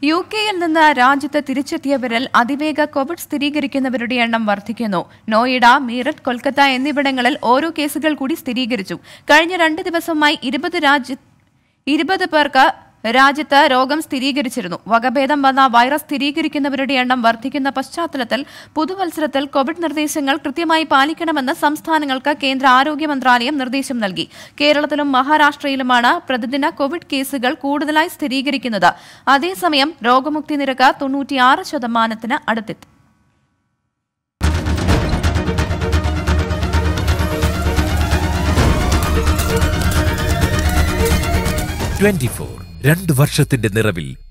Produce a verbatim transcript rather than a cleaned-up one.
U കെയിൽ നിന്ന് രാജ്യത്ത് തിരിച്ചെത്തിയവരിൽ അതിവേഗ കോവിഡ് സ്ഥിരീകരിക്കുന്നവരുടെ എണ്ണം വർദ്ധിക്കുന്നു. നോയിഡ, മീററ്റ്, കൊൽക്കത്ത എന്നിവിടങ്ങളിൽ ഓരോ കേസുകൾ കൂടി സ്ഥിരീകരിച്ചു. കഴിഞ്ഞ രണ്ട് ദിവസമായി ഇരുപത് രാജ്യ ഇരുപത് പേർക്ക് രാജ്യത്ത് രോഗം സ്ഥിരീകരിച്ചിരുന്നു. വകഭേദം വന്ന വൈറസ് സ്ഥിരീകരിക്കുന്നവരുടെ എണ്ണം വർദ്ധിക്കുന്ന പശ്ചാത്തലത്തിൽ പുതുവത്സരത്തിൽ കോവിഡ് നിർദ്ദേശങ്ങൾ കൃത്യമായി പാലിക്കണമെന്ന് സംസ്ഥാനങ്ങൾക്ക് കേന്ദ്ര ആരോഗ്യ മന്ത്രാലയം നിർദ്ദേശം നൽകി. കേരളത്തിലും മഹാരാഷ്ട്രയിലുമാണ് പ്രതിദിന കോവിഡ് കേസുകൾ കൂടുതലായി സ്ഥിരീകരിക്കുന്നത്. അതേസമയം രോഗമുക്തി നിരക്ക് തൊണ്ണൂറ്റിയാറ് ശതമാനത്തിന് അടുത്തെത്തി. ട്വന്റി ഫോർ രണ്ട് വർഷത്തിന്റെ നിറവിൽ